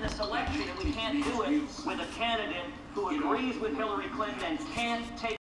this election, and we can't do it with a candidate who agrees with Hillary Clinton and can't take